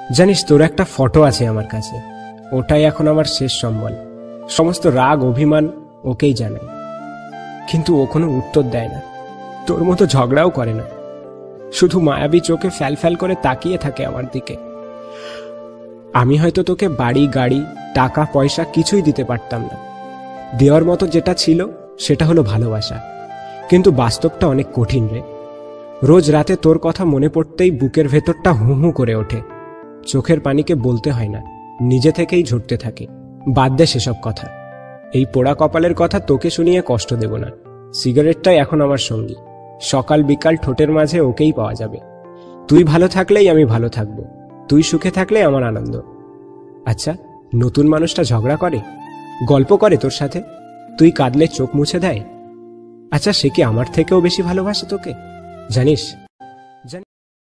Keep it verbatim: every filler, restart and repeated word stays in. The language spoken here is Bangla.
জানিস, তোর একটা ফটো আছে আমার কাছে, ওটাই এখন আমার শেষ সম্বল। সমস্ত রাগ অভিমান ওকেই জানাই, কিন্তু ও কোনো উত্তর দেয় না, তোর মতো ঝগড়াও করে না, শুধু মায়াবী চোখে ফ্যাল ফ্যাল করে তাকিয়ে থাকে আমার দিকে। আমি হয়তো তোকে বাড়ি, গাড়ি, টাকা পয়সা কিছুই দিতে পারতাম না, দেওয়ার মতো যেটা ছিল সেটা হলো ভালোবাসা। কিন্তু বাস্তবটা অনেক কঠিন রে। রোজ রাতে তোর কথা মনে পড়তেই বুকের ভেতরটা হু হু করে ওঠে। চোখের পানিকে বলতে হয় না, নিজে থেকেই ঝরতে থাকে। বাদ দে সেসব কথা, এই পোড়া কপালের কথা তোকে শুনিয়ে কষ্ট দেব না। সিগারেটটাই এখন আমার সঙ্গী, সকাল বিকাল ঠোঁটের মাঝে ওকেই পাওয়া যাবে। তুই ভালো থাকলেই আমি ভালো থাকবো, তুই সুখে থাকলেই আমার আনন্দ। আচ্ছা, নতুন মানুষটা ঝগড়া করে, গল্প করে তোর সাথে, তুই কাঁদলে চোখ মুছে দেয়? আচ্ছা, সে কি আমার থেকেও বেশি ভালোবাসে তোকে? জানিস